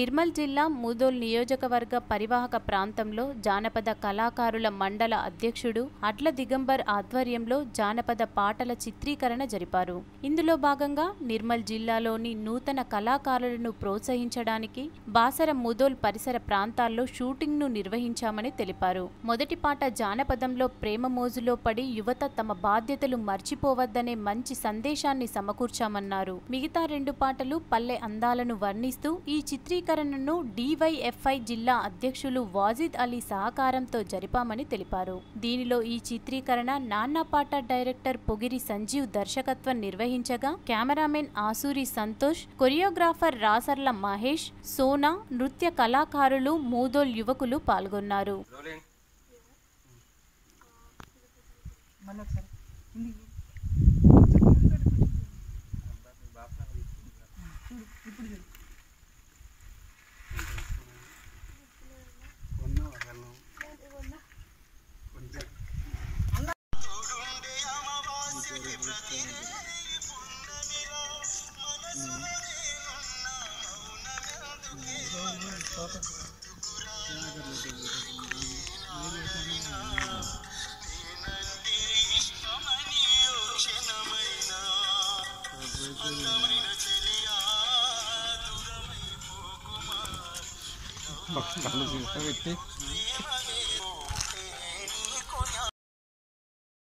నిర్మల్ జిల్లా ముదోల్ నియోజకవర్గ పరివాహక ప్రాంతంలో జానపద కళాకారుల మండల అధ్యక్షుడు అడ్ల దిగంబర్ ఆధ్వర్యంలో జానపద పాటల చిత్రీకరణ జరిపారు. ఇందులో భాగంగా నిర్మల్ జిల్లాలోని నూతన కళాకారులను ప్రోత్సహించడానికి బాసర ముదోల్ పరిసర ప్రాంతాల్లో షూటింగ్ను నిర్వహించామని తెలిపారు. మొదటి పాట జానపదంలో ప్రేమ మోజులో పడి యువత తమ బాధ్యతలు మర్చిపోవద్దనే మంచి సందేశాన్ని సమకూర్చామన్నారు. మిగతా 2 పాటలు పల్లె అందాలను వర్ణిస్తూ ఈ చిత్రీకరణను డివైఎఫ్ఐ జిల్లా అధ్యక్షులు వాజిద్ అలీ సహకారంతో జరిపామని తెలిపారు. దీనిలో ఈ చిత్రీకరణ నాన్నపాట డైరెక్టర్ పొగిరి సంజీవ్ దర్శకత్వం నిర్వహించగా కెమెరామెన్ ఆసూరి సంతోష్, కొరియోగ్రాఫర్ రాసర్ల మహేష్, సోనా, నృత్య కళాకారులు, మూదోల్ యువకులు పాల్గొన్నారు.